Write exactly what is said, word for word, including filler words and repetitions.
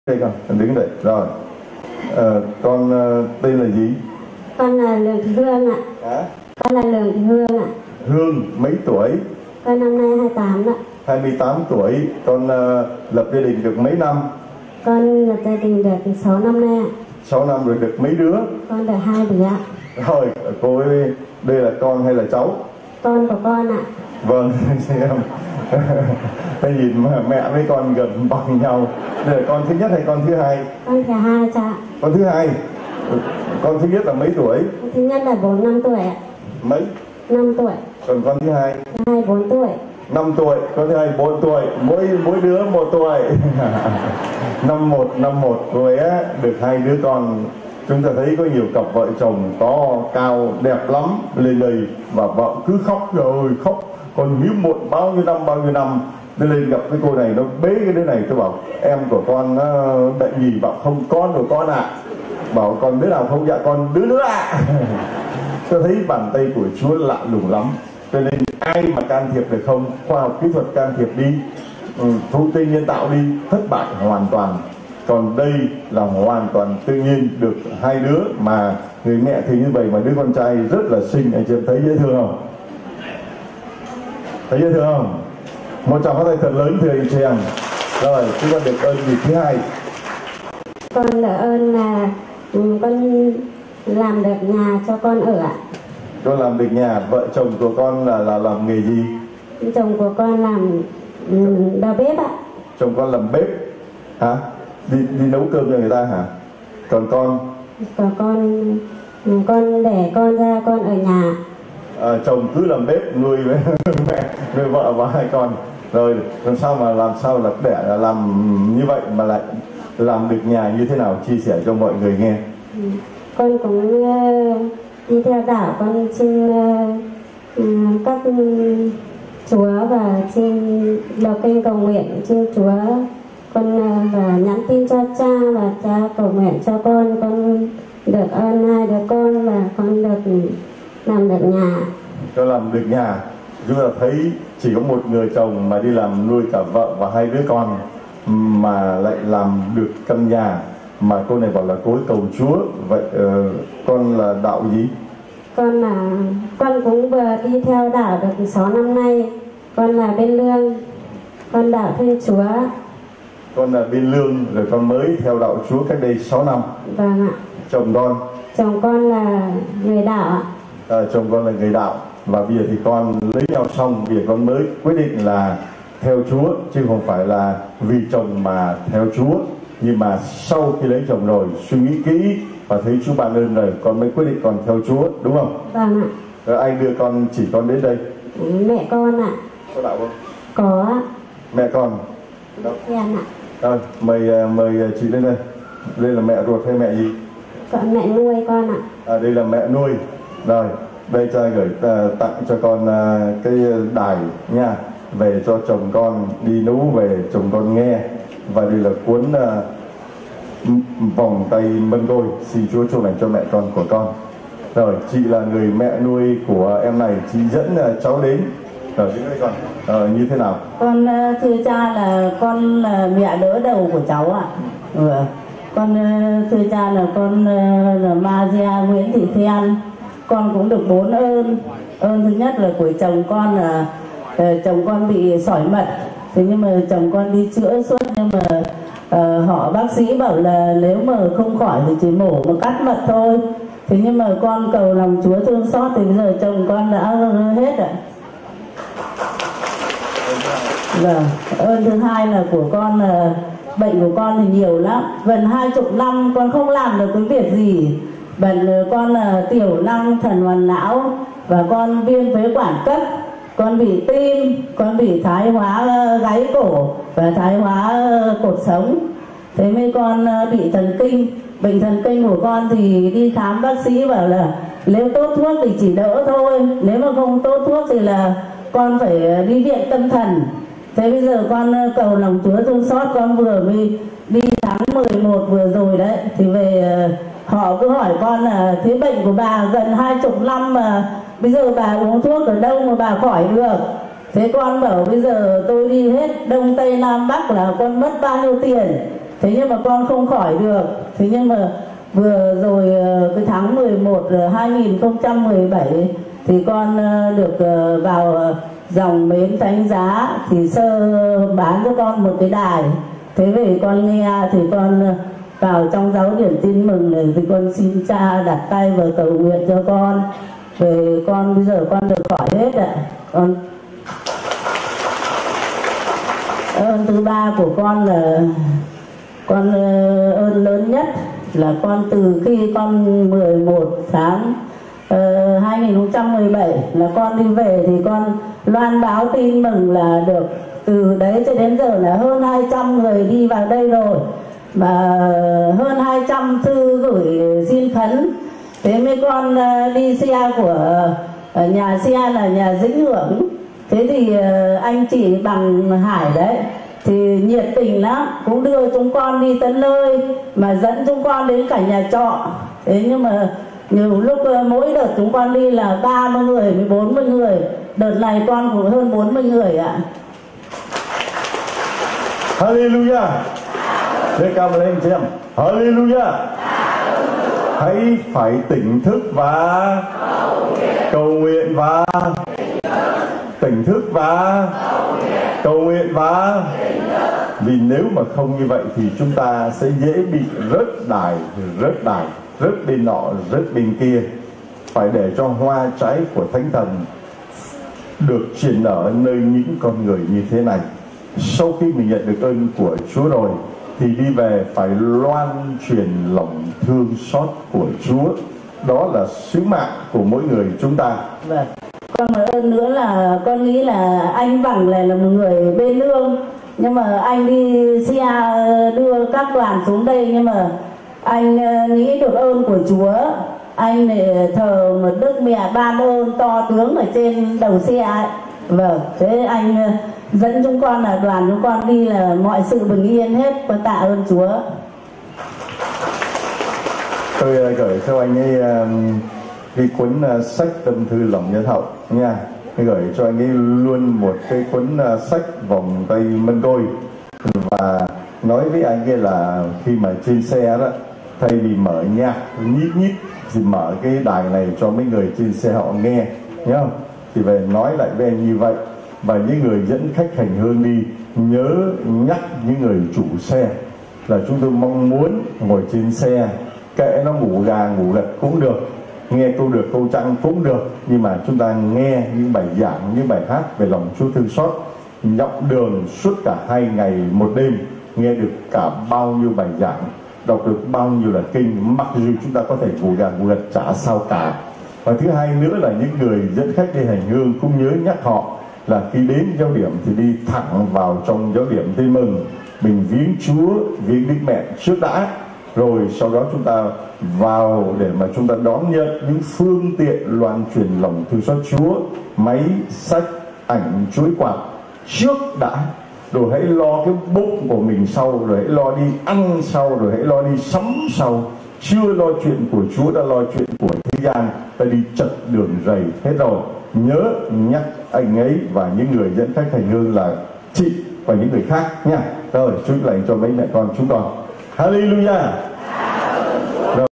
Đây con, con đứng đây. Rồi. Ờ, con uh, tên là gì? Con là Lường Thị Hương ạ. Hả? Con là Lường Thị Hương ạ. Hương mấy tuổi? Con năm nay hai mươi tám ạ. hai mươi tám tuổi. Con uh, lập gia đình được mấy năm? Con lập gia đình được sáu năm nay ạ. sáu năm rồi, được mấy đứa? Con được hai đứa ạ. Rồi, cô ấy, đây là con hay là cháu? Con của con ạ. Vâng, xem. Cái nhìn mà mẹ với con gần bằng nhau. Đây là con thứ nhất hay con thứ hai? Con thứ hai cha. Con thứ hai. Con thứ nhất là mấy tuổi? Con thứ nhất là bốn năm tuổi ạ. Mấy? năm tuổi. Còn con thứ hai? Thứ hai bốn tuổi. năm tuổi, con thứ hai bốn tuổi, mỗi mỗi đứa một tuổi. Năm một, năm một rồi á, được hai đứa con. Chúng ta thấy có nhiều cặp vợ chồng to, cao, đẹp lắm, lên đây và vợ cứ khóc rồi khóc. Còn hiếm muộn bao nhiêu năm, bao nhiêu năm. Tôi lên gặp cái cô này, nó bế cái đứa này, tôi bảo em của con nó bệnh gì, bảo không con của con ạ. À. Bảo con đứa nào không, dạ con đứa nữa ạ. À. Tôi thấy bàn tay của Chúa lạ lùng lắm. Cho nên ai mà can thiệp được không, khoa học kỹ thuật can thiệp đi, ừ, thụ tinh nhân tạo đi, thất bại hoàn toàn. Còn đây là hoàn toàn tự nhiên, được hai đứa mà người mẹ thì như vậy mà đứa con trai rất là xinh. Anh chị em thấy dễ thương không? Thấy dễ thương không? Một tràng pháo tay thật lớn thưa anh chị em. Rồi, chúng ta được ơn gì thứ hai? Con được ơn là ừ, con làm được nhà cho con ở ạ. Con làm được nhà. Vợ chồng của con là, là làm nghề gì? Chồng của con làm um, đầu bếp ạ. Chồng con làm bếp hả? Đi, đi nấu cơm cho người ta hả? Còn con? Còn con con để con ra con ở nhà. À, chồng cứ làm bếp nuôi với mẹ, nuôi vợ và hai con. Rồi làm sao mà làm sao là để làm như vậy mà lại làm được nhà như thế nào, chia sẻ cho mọi người nghe. Ừ. Con cũng uh, đi theo đạo, con xin uh, uh, các chúa và xin đọc kinh cầu nguyện xin chúa. Con uh, và nhắn tin cho cha và cha cầu nguyện cho con. Con được ơn hai đứa con và con được làm được nhà. Cho làm được nhà. Chúng ta thấy chỉ có một người chồng mà đi làm nuôi cả vợ và hai đứa con mà lại làm được căn nhà. Mà cô này bảo là cô ấy cầu Chúa. Vậy uh, con là đạo gì? Con là con cũng vừa đi theo đạo được sáu năm nay. Con là bên Lương. Con đạo Thiên Chúa. Con là bên Lương rồi con mới theo đạo Chúa cách đây sáu năm. Vâng ạ. Chồng con? Chồng con là người đạo ạ. À, chồng con là người đạo. Và bây giờ thì con lấy nhau xong, bây giờ con mới quyết định là theo Chúa, chứ không phải là vì chồng mà theo Chúa. Nhưng mà sau khi lấy chồng rồi, suy nghĩ kỹ và thấy Chúa ban ơn rồi, con mới quyết định con theo Chúa, đúng không? Vâng ạ. Rồi ai đưa con, chỉ con đến đây? Mẹ con ạ. Có đạo không? Có ạ. Mẹ con? Đâu? Em ạ. Rồi, mời, mời chị lên đây. Đây là mẹ ruột hay mẹ gì? Con mẹ nuôi con ạ. À, đây là mẹ nuôi. Rồi, đây cha gửi uh, tặng cho con uh, cái đài nha, về cho chồng con đi nấu về chồng con nghe. Và đây là cuốn uh, vòng tay mân côi, xin Chúa chúc lành cho mẹ con của con. Rồi, chị là người mẹ nuôi của em này, chị dẫn uh, cháu đến. Rồi, đến đây con, uh, như thế nào? Con uh, thưa cha là con là mẹ đỡ đầu của cháu ạ. À. Ừ. Con uh, thưa cha là con uh, là Maria Nguyễn Thị Then. Con cũng được bốn ơn. Ơn thứ nhất là của chồng con là uh, chồng con bị sỏi mật. Thế nhưng mà chồng con đi chữa suốt, nhưng mà uh, họ bác sĩ bảo là nếu mà không khỏi thì chỉ mổ mà cắt mật thôi. Thế nhưng mà con cầu lòng Chúa thương xót thì bây giờ chồng con đã hết ạ. Vâng. Ơn thứ hai là của con là bệnh của con thì nhiều lắm, gần hai chục năm con không làm được cái việc gì. Bệnh con là tiểu năng thần hoàn não và con viêm phế quản cấp. Con bị tim, con bị thái hóa gáy cổ và thái hóa cột sống. Thế mấy con bị thần kinh. Bệnh thần kinh của con thì đi khám bác sĩ bảo là nếu tốt thuốc thì chỉ đỡ thôi, nếu mà không tốt thuốc thì là con phải đi viện tâm thần. Thế bây giờ con cầu lòng Chúa thương xót, con vừa mới đi tháng mười một vừa rồi đấy, thì về họ cứ hỏi con là thế bệnh của bà gần hai chục năm mà bây giờ bà uống thuốc ở đâu mà bà khỏi được. Thế con bảo bây giờ tôi đi hết Đông Tây Nam Bắc là con mất bao nhiêu tiền. Thế nhưng mà con không khỏi được. Thế nhưng mà vừa rồi cái tháng mười một hai nghìn không trăm mười bảy thì con được vào dòng Mến Thánh Giá, thì sơ bán cho con một cái đài. Thế về con nghe thì con vào trong giáo điển tin mừng này, thì con xin cha đặt tay vào cầu nguyện cho con. Về con bây giờ con được khỏi hết ạ. Con ơn thứ ba của con là con ơn lớn nhất là con từ khi con mười một tháng uh, hai nghìn không trăm mười bảy là con đi về thì con loan báo tin mừng là được từ đấy cho đến giờ là hơn hai trăm người đi vào đây rồi, mà hơn hai trăm thư gửi xin khấn. Thế mấy con uh, đi xe của uh, nhà xe là nhà Dĩnh Hưởng. Thế thì uh, anh chị Bằng Hải đấy thì nhiệt tình lắm, cũng đưa chúng con đi tới nơi mà dẫn chúng con đến cả nhà trọ. Thế nhưng mà nhiều lúc uh, mỗi đợt chúng con đi là ba mươi người với bốn mươi người. Đợt này con cũng hơn bốn mươi người ạ. Hallelujah. Thế cao lên chị em. Hallelujah. Hãy phải tỉnh thức và cầu nguyện và tỉnh thức và cầu nguyện và vì nếu mà không như vậy thì chúng ta sẽ dễ bị rớt đài, rớt đài, rớt bên nọ, rớt bên kia. Phải để cho hoa trái của Thánh Thần được triển nở nơi những con người như thế này. Sau khi mình nhận được ơn của Chúa rồi thì đi về phải loan truyền lòng thương xót của Chúa. Đó là sứ mạng của mỗi người chúng ta. Vâng. Còn một ơn nữa là con nghĩ là anh Bằng này là một người bên nương, nhưng mà anh đi xe đưa các đoàn xuống đây, nhưng mà anh nghĩ được ơn của Chúa. Anh này thờ một Đức Mẹ ban ơn to tướng ở trên đầu xe ấy. Vâng, thế anh dẫn chúng con là đoàn chúng con đi là mọi sự bình yên hết. Con tạ ơn Chúa. Tôi gửi cho anh ấy cái cuốn sách Tâm Thư Lòng Nhân Hậu nha. Tôi gửi cho anh ấy luôn một cái cuốn sách Vòng Tay Mân Tôi, và nói với anh ấy là khi mà trên xe đó, thay vì mở nhạc nhít nhít thì mở cái đài này cho mấy người trên xe họ nghe nhá. Thì về nói lại với anh như vậy. Và những người dẫn khách hành hương đi, nhớ nhắc những người chủ xe là chúng tôi mong muốn ngồi trên xe, kệ nó ngủ gà ngủ gật cũng được, nghe câu được câu trăng cũng được, nhưng mà chúng ta nghe những bài giảng, những bài hát về lòng Chúa thương xót, nhọc đường suốt cả hai ngày một đêm, nghe được cả bao nhiêu bài giảng, đọc được bao nhiêu là kinh, mặc dù chúng ta có thể ngủ gà ngủ gật chả sao cả. Và thứ hai nữa là những người dẫn khách đi hành hương cũng nhớ nhắc họ là khi đến giáo điểm thì đi thẳng vào trong giáo điểm tin mừng, mình viếng Chúa, viếng Đức Mẹ trước đã, rồi sau đó chúng ta vào để mà chúng ta đón nhận những phương tiện loan truyền lòng thương xót Chúa, máy, sách, ảnh, chuỗi quạt trước đã, rồi hãy lo cái bụng của mình sau, rồi hãy lo đi ăn sau, rồi hãy lo đi sắm sau. Chưa lo chuyện của Chúa đã lo chuyện của thế gian, ta đi chật đường rầy hết rồi. Nhớ nhắc anh ấy và những người dẫn khách hành hương là chị và những người khác nha. Rồi chúc lành cho mấy mẹ con chúng con. Hallelujah.